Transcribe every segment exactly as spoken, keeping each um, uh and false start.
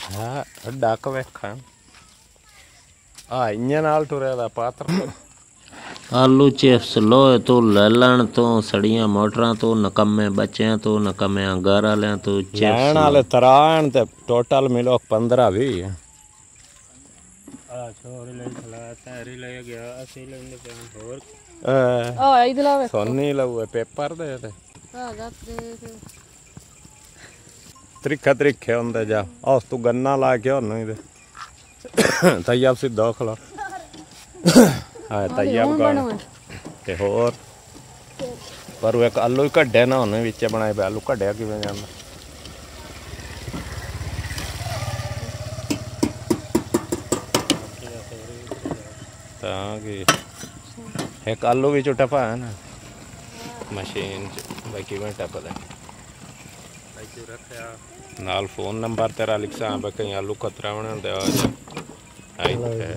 हाँ डक वेखा आ इन्ने नाल टुरे दा पात्र आलू चिप्स लोहे तो लैलन तो सड़ियां मोटरां तो नकम्मे बच्चें तो नकम्मे घर वाले तो चिप्स वाले तरान ते टोटल मिलो पंद्रह भी सोनी लऊ पेपर दे त्रिखे त्रिखे होंदे जा उस तू गन्ना ला के होने तैयाब सीधा खला हाँ तैयाब गाने ते होर पर वो एक आलू ही कड्डे ना उन्हें विच बनाए पे आलू कड्डिया किवें जांदा तां कि एक आलू भी टपा है ना मशीन भाई किवें टपदा नाल फोन नंबर तेरा लिखसा भाई कहीं आलू खतरावने होंदे आ जा आई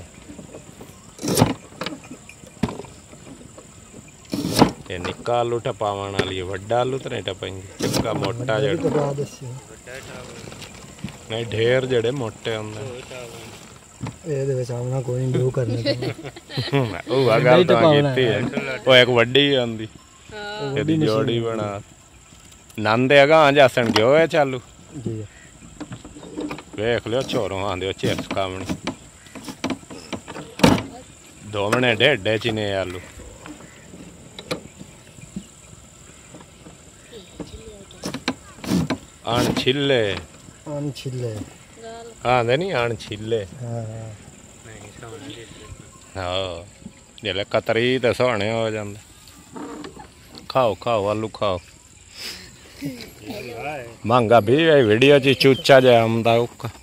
ये निक्का आलू टपावन वाली है वड्डा आलू तो नहीं टपाएंगे चिक्का मोटा जड़ा नहीं ढेर जड़े मोटे होंदे ਇਹਦੇ ਵਿੱਚ ਆਉਣਾ ਕੋਈ ਨਹੀਂ ਉਹ ਕਰਨੇ ਉਹ ਆ ਗੱਲ ਤਾਂ ਕੀਤੀ ਹੈ ਉਹ ਇੱਕ ਵੱਡੀ ਆਂਦੀ ਇਹਦੀ ਜੋੜੀ ਬਣਾ ਨੰਦ ਹੈਗਾ ਆ ਜਾਸਣ ਗਿਓ ਹੈ ਚਾਲੂ ਜੀ ਵੇਖ ਲਿਓ ਛੋਰੋਂ ਆਂਦੇ ਉਹ ਚਿਪਸ ਖਾਵਣੀ ਦੋਵਣੇ ਢੇਡੇ ਚ ਨੇ ਆਲੂ आन छिले आन छिले हाँ दे नहीं आन छिले हाँ हाँ जेले कतरी तो सोने हो जाते खाओ खाओ आलू खाओ महंगा भी है वीडियो ची चूचा जाए हमदा उका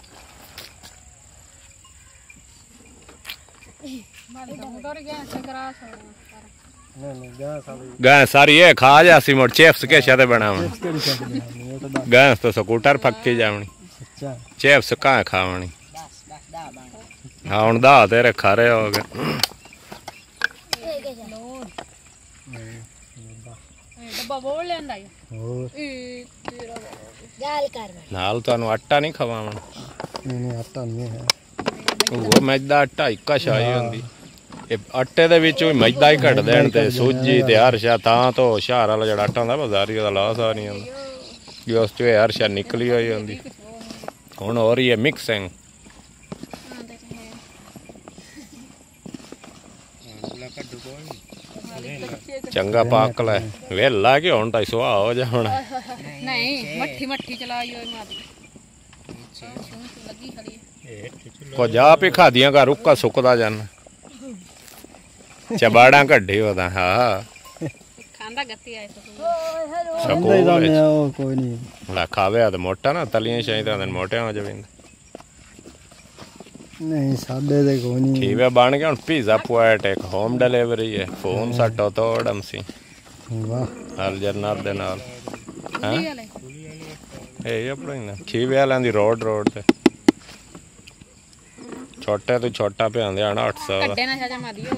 गैस सारी ये खा जासी मोड़ चिप्स के शादे बनावनी गैस तो स्कूटर पक्की जावनी चिप्स कहाँ खावनी हाँ हुण दा तेरे खारे हो गए नाल तो आटा नहीं खवावना नहीं आटा नहीं है वो मैदा आटा इक्का शाही होंदी आटे दे विच मैदा ही घट देन ते सूजी ते हर शा तां तो शहर वाला जेड़ा आटा होंदा बाजारी दा लास आ नहीं होंदा कि उस च हर शा निकली होई होंदी हुण हो रही है मिक्सिंग चंगा पाक लै वेला के हुण ताई सुहा हो जा हुण नहीं मट्ठी मट्ठी चलाई होई मारी लगी खड़ी को जा पे खादियां का रुक्का सुकदा जाना चबाड़ा कड्ढी होता हाँ खांदा गत्ती आए सकूल जाने ओ कोई नहीं ला खावे तो मोटा ना तलियां चाहिए तो मोटे हो जावे नहीं सादे दे कोई नहीं खीवे बन गया हुन पिज़्ज़ा पुआट एक होम डिलीवरी है फोन सट्टो तोड़म सी वाह हाल जरनार दे नाल हां ए अपने ना खीवे वाला दी रोड रोड ते छोटे तो छोटा पे आंदे आना आठ सौ कड्डे ना चाचा मादियो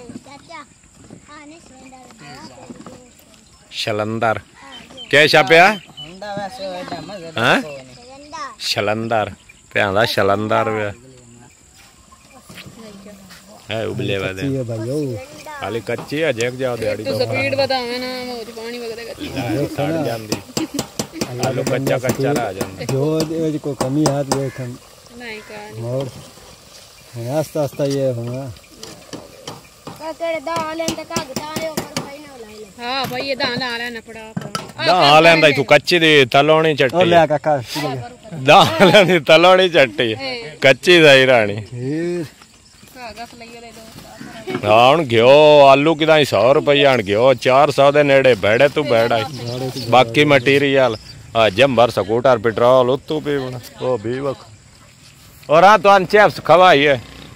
शलंदर क्या छापिया हाँ शलंदर पे आंदा शलंदर वे है उबले वाले खाली कच्ची है जेक जाओ दिहाड़ी तो स्पीड बतावे ना मोज पानी वगैरह कच्ची सड़ जांदी आलू कच्चा कच्चा रह जांदा जो ए को कमी हाथ देखन नहीं का मोड़ आस्ता आस्ता ये होगा तेरे दाल लेंदे का गतायो पर भाई ना लाई ले हां भाई ये दाल आ लेना पड़ा दाल लेंदा तू कच्ची दी तलोनी चट्टी ओ ले काका दाल लेंदी तलोनी चट्टी कच्ची सही रानी कागज लईयो दे दो हां हुन घियो आलू किदा सौ रुपए हन घियो चार सौ दे नेड़े बैठे तू बैठा बाकी मटीरियल आ जंबर स्कूटर पेट्रोल उतू पीवना ओ भी वक और हाँ तो चिप्स खवाइए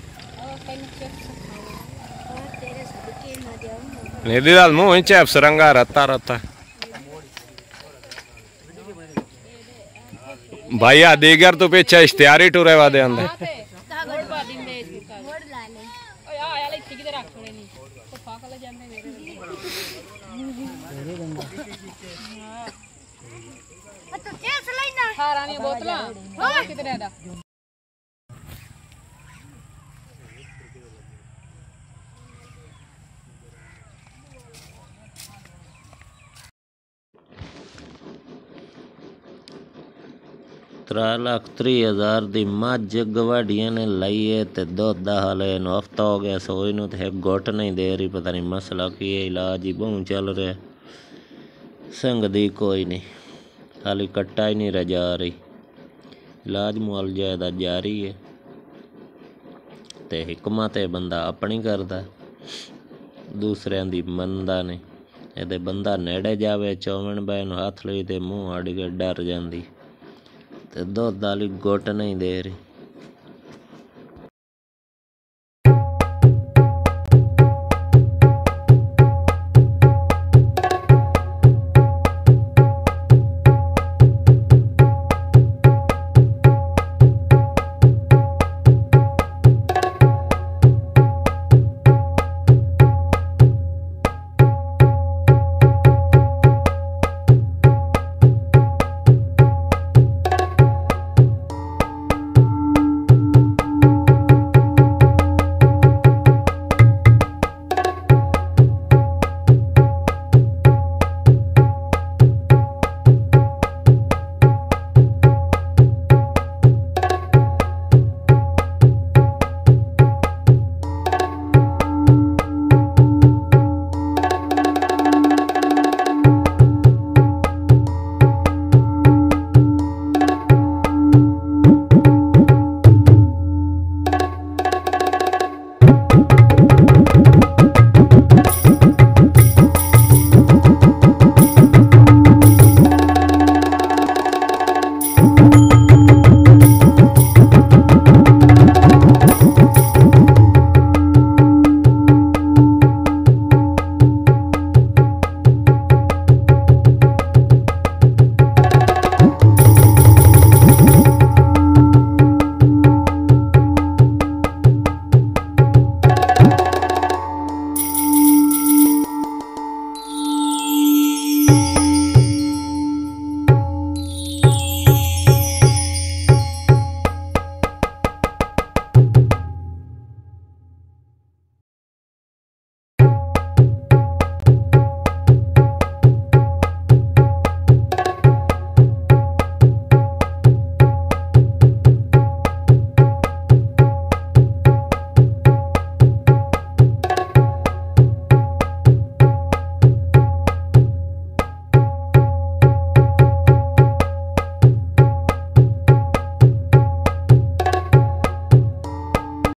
निधि दाल मुँह चिप्स रंगा रहता रहता भैया दीगर तो पीछे इश्तिहारी टूरे वादे अंदर बोतल कितने त्रै लाख त्री हज़ार दी मझ गवाडिया ने लाई है ते दुध दा हाले इहनूं हफ्ता हो गया सोई नूं ते एक गुट नहीं दे रही। पता नहीं मसला की है, इलाज ही बहु चल रहा, संग दी कोई नहीं, खाली कट्टा ही नहीं रजा रही। इलाज मुआलजा दा जारी है ते हिकमत है बंदा अपनी करदा, दूसरिਆਂ ਦੀ ਮੰਨਦਾ नहीं। ਇਹਦੇ ਬੰਦਾ ਨੇੜੇ ਜਾਵੇ ਚੌਵਣ ਬੈ ਨੂੰ ਹੱਥ ਲਈ ਤੇ ਮੂੰਹ ਅੜ ਕੇ ਡਰ ਜਾਂਦੀ ਤੇ ਦੁੱਧ ਵਾਲੀ ਗੁੱਟ ਨਹੀਂ ਦੇ ਰਹੀ।